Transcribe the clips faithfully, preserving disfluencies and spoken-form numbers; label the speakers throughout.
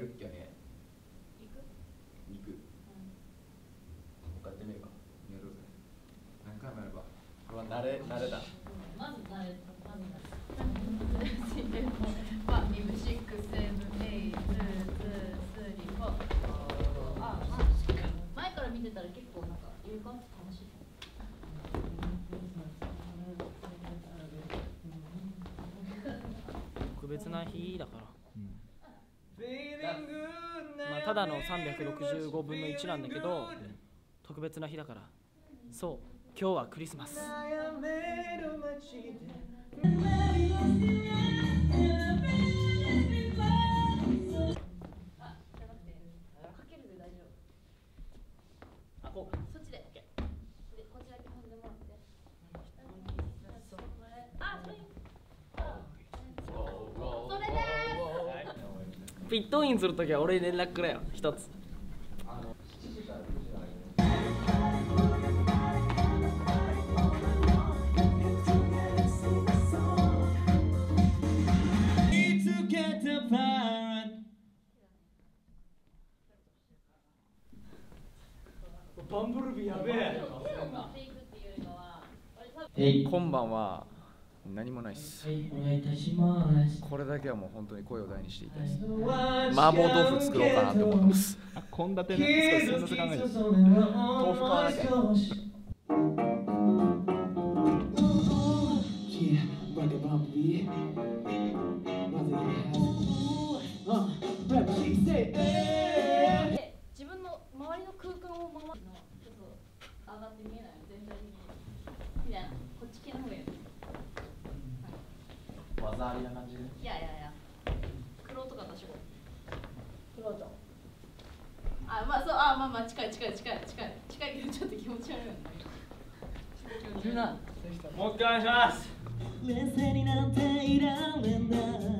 Speaker 1: るっきゃね。行く行く。もう一回やってみるか。やるぜ。何回もやれば。うわ、慣れ、慣れだ。
Speaker 2: まず慣れ、まず慣れ。ワン、ファイブ、シックス、セブン、エイト、ツー、ツー、スリー、フォー。あ、前から見てたら結構なんかいい感じ楽しい。
Speaker 3: 特別な日だから、うん、まあただのさんびゃくろくじゅうごぶんのいちなんだけど、特別な日だから。そう、今日はクリスマス。あ、こうか。
Speaker 2: そっちで。で、こっちだけ踏んでもらって。あ、それ。それでーす。
Speaker 3: ピットインするときは俺に連絡くれよ、一つ。バンブルビーやべえ。
Speaker 1: こんばんは。何もないっす。これだけはもう本当に声を大にしていたいです。麻婆豆腐作ろうかなって思ってます。
Speaker 4: あ、献立ね、少しずつ考えてる。
Speaker 1: 豆腐買わなきゃ。
Speaker 2: 自分の周りの空間を回るのちょっと上がって見えないの全体的にみたいな、こっち系の方がいい。
Speaker 1: 技ありな感じで。
Speaker 2: いやいやいや、クローとか出しこう。クローと。あ、まあそう、あ、まあまあ近い近い近い近い近いけどちょっと気持ち悪いよね。
Speaker 3: もう一回お願いします。
Speaker 5: 冷静になんていられない。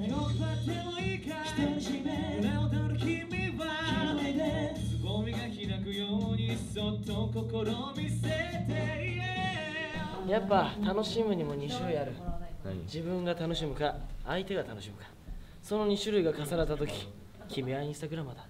Speaker 5: 酔っ払ってもいいか。一人しめ胸を取る君は君でつぼみが開くようにそっと心見せて。
Speaker 3: やっぱ楽しむにもに種類ある。自分が楽しむか相手が楽しむか、そのに種類が重なったとき、君はインスタグラマーだ。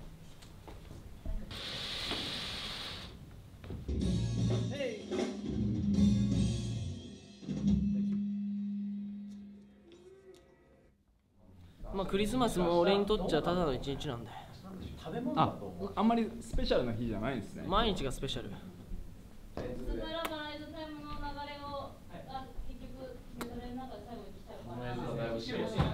Speaker 3: まあクリスマスも俺にとっちゃただの一日なんだよ。
Speaker 4: あ、あんまりスペシャルな日じゃないですね。
Speaker 3: 毎日がスペシャル。
Speaker 2: スプラバライズタイムの流れを、あ、結局メドレーの中で最後に来たから。